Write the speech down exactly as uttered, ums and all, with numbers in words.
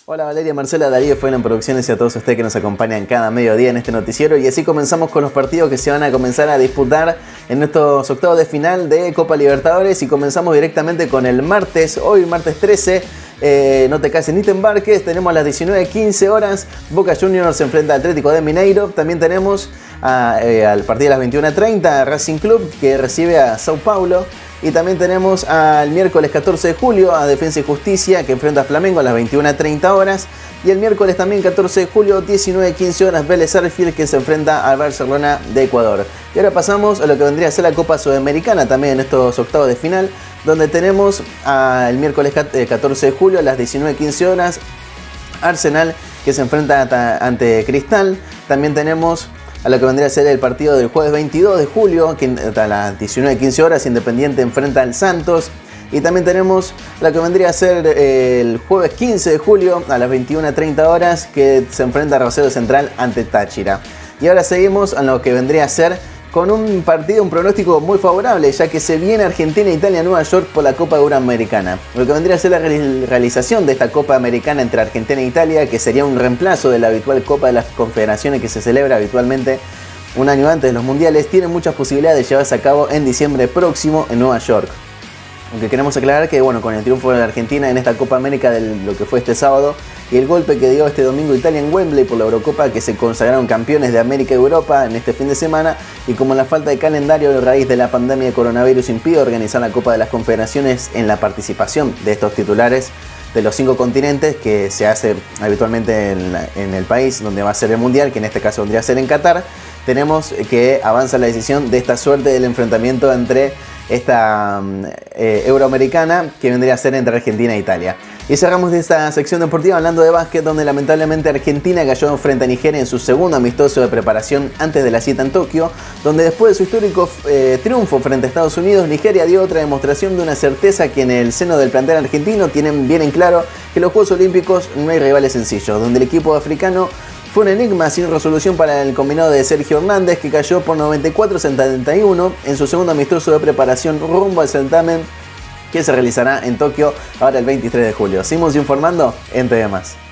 Hola Valeria, Marcela, Darío, Fuelan Producciones y a todos ustedes que nos acompañan cada mediodía en este noticiero. Y así comenzamos con los partidos que se van a comenzar a disputar en estos octavos de final de Copa Libertadores. Y comenzamos directamente con el martes, hoy martes trece. Eh, no te cases ni te embarques. Tenemos a las diecinueve quince horas Boca Juniors se enfrenta al Atlético de Mineiro. También tenemos a, eh, al partido de las veintiuna treinta Racing Club que recibe a Sao Paulo. Y también tenemos al miércoles catorce de julio a Defensa y Justicia que enfrenta a Flamengo a las veintiuna treinta horas. Y el miércoles también catorce de julio, diecinueve quince horas, Vélez Sarsfield que se enfrenta al Barcelona de Ecuador. Y ahora pasamos a lo que vendría a ser la Copa Sudamericana también en estos octavos de final, donde tenemos el miércoles catorce de julio a las diecinueve quince horas Arsenal que se enfrenta ante Cristal. También tenemos a lo que vendría a ser el partido del jueves veintidós de julio, que a las diecinueve quince horas Independiente enfrenta al Santos. Y también tenemos lo que vendría a ser el jueves quince de julio a las veintiuna treinta horas, que se enfrenta a Rosario Central ante Táchira. Y ahora seguimos a lo que vendría a ser con un partido, un pronóstico muy favorable, ya que se viene Argentina, Italia, Nueva York por la Copa Euroamericana. Lo que vendría a ser la realización de esta Copa Americana entre Argentina e Italia, que sería un reemplazo de la habitual Copa de las Confederaciones que se celebra habitualmente un año antes de los mundiales, tiene muchas posibilidades de llevarse a cabo en diciembre próximo en Nueva York. Aunque queremos aclarar que bueno, con el triunfo de la Argentina en esta Copa América de lo que fue este sábado y el golpe que dio este domingo Italia en Wembley por la Eurocopa, que se consagraron campeones de América y Europa en este fin de semana, y como la falta de calendario a raíz de la pandemia de coronavirus impide organizar la Copa de las Confederaciones en la participación de estos titulares de los cinco continentes que se hace habitualmente en, la, en el país donde va a ser el Mundial, que en este caso vendría a ser en Qatar, tenemos que avanza la decisión de esta suerte del enfrentamiento entre esta eh, Euroamericana que vendría a ser entre Argentina e Italia. Y cerramos esta sección deportiva hablando de básquet, donde lamentablemente Argentina cayó frente a Nigeria en su segundo amistoso de preparación antes de la cita en Tokio, donde después de su histórico eh, triunfo frente a Estados Unidos, Nigeria dio otra demostración de una certeza que en el seno del plantel argentino tienen bien en claro que en los Juegos Olímpicos no hay rivales sencillos, donde el equipo africano fue un enigma sin resolución para el combinado de Sergio Hernández, que cayó por noventa y cuatro a setenta y uno en su segundo amistoso de preparación rumbo al certamen que se realizará en Tokio ahora el veintitrés de julio. Seguimos informando en T V más.